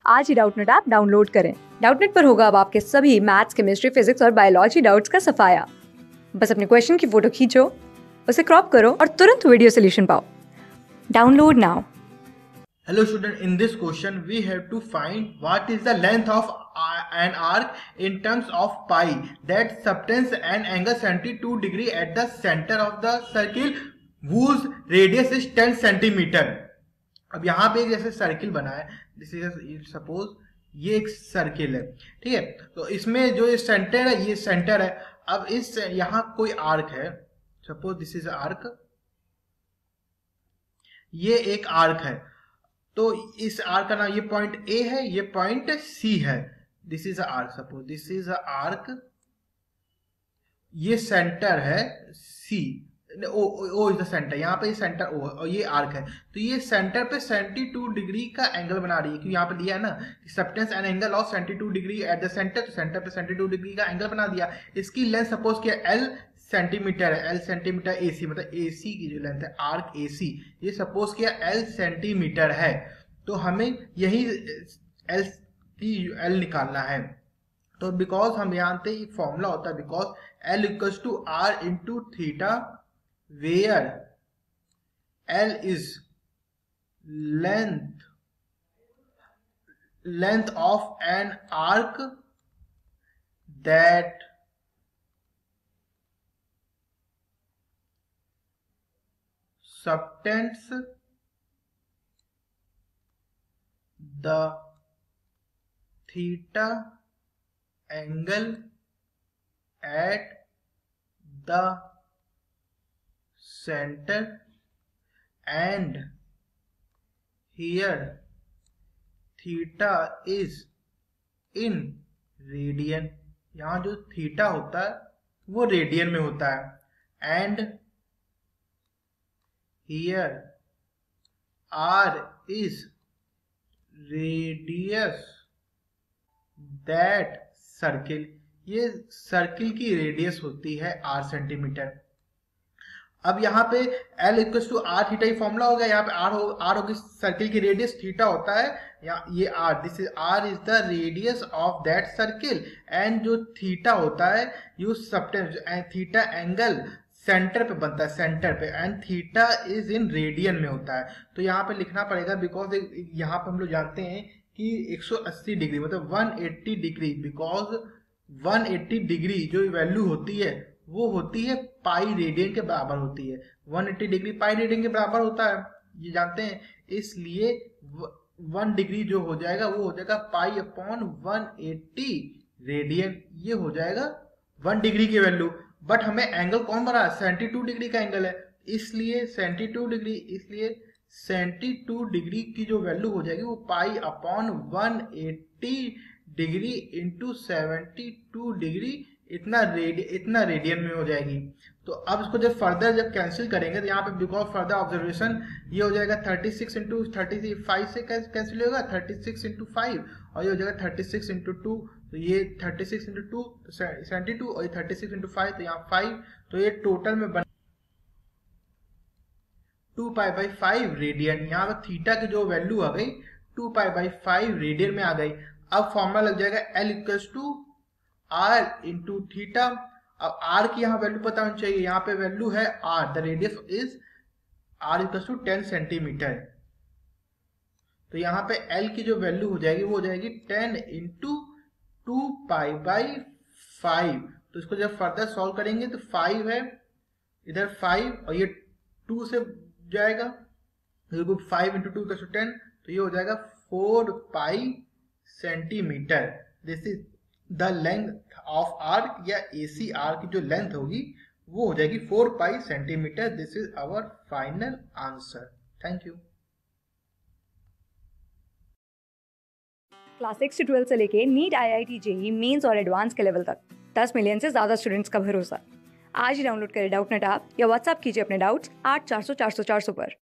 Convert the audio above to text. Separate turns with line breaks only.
आज ही Doubtnut app download करें। डाउटनेट पर होगा अब आपके सभी मैथ्स, केमिस्ट्री, फिजिक्स और बायोलॉजी डाउट्स का सफाया। बस अपने क्वेश्चन की फोटो खींचो, उसे क्रॉप करो और तुरंत वीडियो सोल्यूशन पाओ। Download now.
Hello student, in this question we have to find what is the length of an arc in terms of pi that subtends an angle 72 degree at the center of the circle whose radius is 10 centimeter। अब यहाँ पे एक जैसे circle बना है, this is suppose ये एक circle है, ठीक है। तो इसमें जो ये सेंटर है, ये सेंटर है। अब इस यहाँ कोई आर्क है, सपोज दिस इज आर्क, ये एक आर्क है। तो इस आर्क का नाम, ये पॉइंट ए है, ये पॉइंट सी है। This is arc, suppose this is arc, ये सेंटर है C, O is the centre, यहाँ पे सेंटर ओ है और ये आर्क है। तो ये सेंटर पे 72 डिग्री का एंगल बना रही है, क्योंकि यहाँ पे दिया है ना subtends an angle of 72 degree at the centre, तो सेंटर पे 72 डिग्री का एंगल बना दिया। इसकी लेंथ सपोज किया एल सेंटीमीटर है, एल सेंटीमीटर एसी, मतलब एसी की जो लेंथ है आर्क एसी, ये सपोज किया एल सेंटीमीटर है। तो हमें यही एल निकालना है। तो बिकॉज हम जानते हैं फॉर्मूला होता है, because L equals to R into theta, where L is length of an arc that subtends the theta angle at the center, and here theta is in radian. यहाँ जो थीटा होता है वो रेडियन में होता है, and here r is radius that circle, ये circle की रेडियस होती है r सेंटीमीटर। अब यहाँ पे L equal to R theta ही फॉर्मूला हो गया, यहाँ पे r होगी सर्किल की रेडियस, थीटा होता है यहाँ ये r, this is r is the radius of that circle, and जो थीटा होता है you subtends, theta angle centre पे बनता है, सेंटर पे, and theta is in radian में होता है। तो यहाँ पे लिखना पड़ेगा, बिकॉज यहाँ पे हम लोग जानते हैं कि 180 डिग्री मतलब 180 डिग्री, बिकॉज 180 डिग्री जो वैल्यू होती है वो होती है पाई रेडियन के बराबर होती है। 180 डिग्री पाई रेडियन के बराबर होता है, ये जानते हैं। इसलिए 1 डिग्री जो हो जाएगा वो हो जाएगा पाई अपॉन 180 रेडियन, ये हो जाएगा 1 डिग्री की वैल्यू। बट हमें एंगल कौन बना है, 72 डिग्री का एंगल है, इसलिए 72 डिग्री, इसलिए 72 डिग्री की जो वैल्यू हो जाएगी वो pi upon 180 degree into 72 degree, इतना रेडियन में हो जाएगी। तो अब इसको जब फर्दर जब कैंसिल करेंगे तो यहाँ पे बिकॉज फर्दर ऑब्जर्वेशन ये हो जाएगा 36 इंटू 35 से कैंसिल होगा, 36 इंटू 5, और ये हो जाएगा 36 इंटू 2, तो ये 36 इंटू 2 72, और ये 36 इंटू 5, तो यहाँ 5, तो ये टोटल में बन 2 पाई बाई 5 रेडियन। यहाँ पर थीटा की जो वैल्यू आ गई 2 पाई बाई 5 रेडियन में आ गई। अब फॉर्मूला लग जाएगा L equals to R into theta. अब आर की यहाँ वैल्यू पता होनी चाहिए, यहाँ पे वैल्यू है R, the radius is R equals to 10 centimetre. तो यहाँ पे एल की जो वैल्यू हो जाएगी वो हो जाएगी 10 इंटू 2 पाई बाई 5। तो इसको जब फर्दर सॉल्व करेंगे तो 5 है इधर 5, और ये 2 से जाएगा, 5 इंटू 2 10, तो ये हो जाएगा 4 pi centimetre. This is the length of arc, या एसी आर्क की जो लेंथ होगी वो हो जाएगी 4 pi centimetre. This is our final answer. Thank you.
Class 6 से 12 से लेके नीट, IIT, JEE मेंस और एडवांस के लेवल तक 10 मिलियन से ज्यादा स्टूडेंट्स का भरोसा। आज ही डाउनलोड करें डाउटनेट ऐप या व्हाट्सएप कीजिए अपने डाउट्स 8400 400 400 पर।